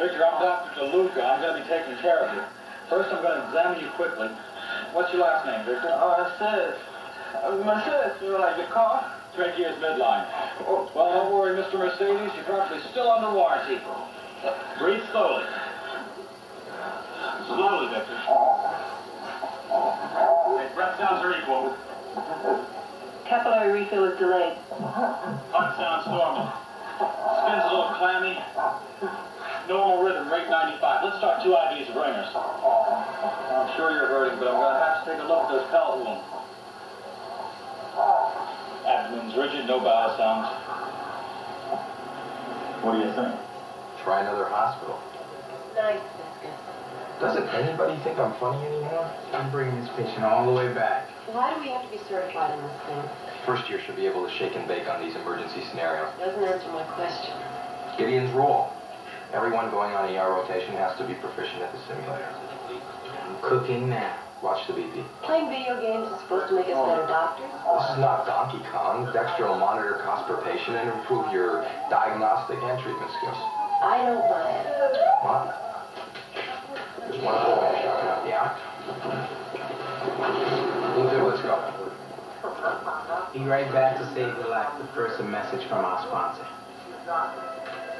Victor, I'm Dr. DeLuca. I'm going to be taking care of you. First, I'm going to examine you quickly. What's your last name, Victor? Mercedes. Mercedes, you know, like the car? Trachea's midline. Oh. Well, don't worry, Mr. Mercedes. You're probably still under warranty. Breathe slowly. Slowly, Victor. Okay, breath sounds are equal. Capillary refill is delayed. Heart sounds normal. Skin's a little clammy. Normal rhythm, rate 95. Let's start 2 IVs of ringers. I'm sure you're hurting, but I'm going to have to take a look at those pellet wounds. Abdomen's rigid, no bowel sounds. What do you think? Try another hospital. Nice. Doesn't anybody think I'm funny anymore? I'm bringing this patient all the way back. Why do we have to be certified in this thing? First year should be able to shake and bake on these emergency scenarios. Doesn't answer my question. Gideon's rule. Everyone going on ER rotation has to be proficient at the simulator. I'm cooking now. Watch the BP. Playing video games is supposed to make us better doctors? This is not Donkey Kong. DxTER will monitor cost per patient and improve your diagnostic and treatment skills. I don't buy it. What? There's one other way. Yeah? We'll do. Let's go. Be right back to save your life, but first a message from our sponsor.